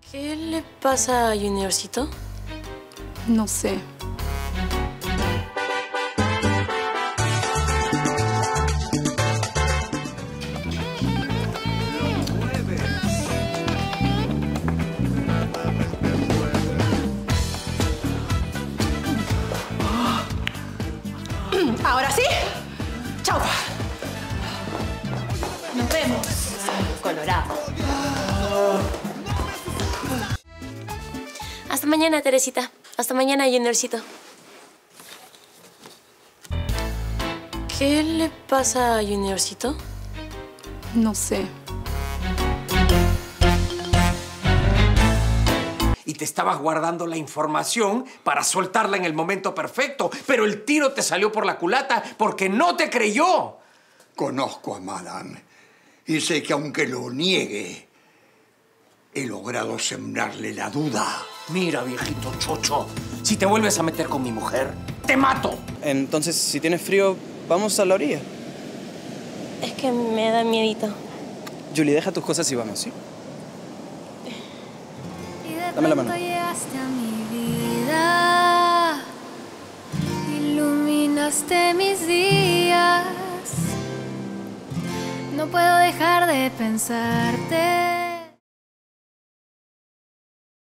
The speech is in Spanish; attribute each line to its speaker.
Speaker 1: ¿Qué le pasa a Juniorcito?
Speaker 2: No sé.
Speaker 3: ¿Ahora sí? ¡Chau! Nos vemos. Colorado.
Speaker 1: Hasta mañana, Teresita. Hasta mañana, Juniorcito. ¿Qué le pasa a Juniorcito?
Speaker 2: No sé.
Speaker 4: Y te estabas guardando la información para soltarla en el momento perfecto. Pero el tiro te salió por la culata porque no te creyó.
Speaker 5: Conozco a Madame y sé que aunque lo niegue, he logrado sembrarle la duda.
Speaker 4: Mira, viejito chocho, si te vuelves a meter con mi mujer, ¡te mato!
Speaker 6: Entonces, si tienes frío, vamos a la orilla.
Speaker 1: Es que me da miedito.
Speaker 6: Julie, deja tus cosas y vamos, ¿sí?
Speaker 7: Dame
Speaker 6: la mano.
Speaker 7: Llegaste a mi vida, iluminaste mis días. No puedo dejar de pensarte.